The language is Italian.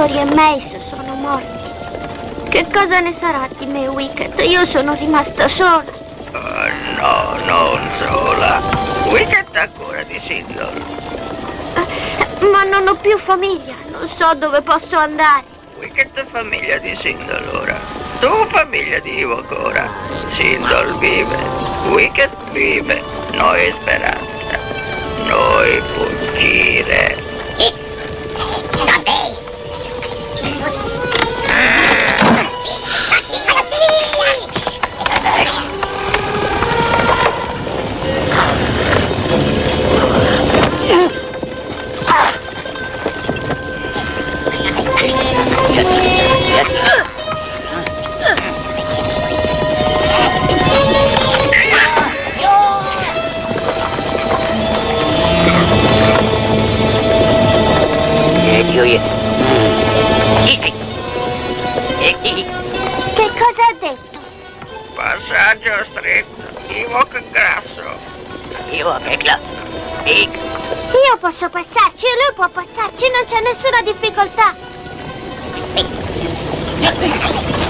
Tori e Mace sono morti. Che cosa ne sarà di me, Wicket? Io sono rimasta sola. Oh, no, non sola. Wicket ha cura di Sindel. Ma non ho più famiglia, non so dove posso andare. Wicket è famiglia di Sindel ora. Tu famiglia di Ivocora. Sindel vive, Wicket vive, noi speranza, noi fuggire. Che cosa ha detto? Passaggio stretto, Ivok grasso. Ivok è Io posso passarci e lui può passarci, non c'è nessuna difficoltà.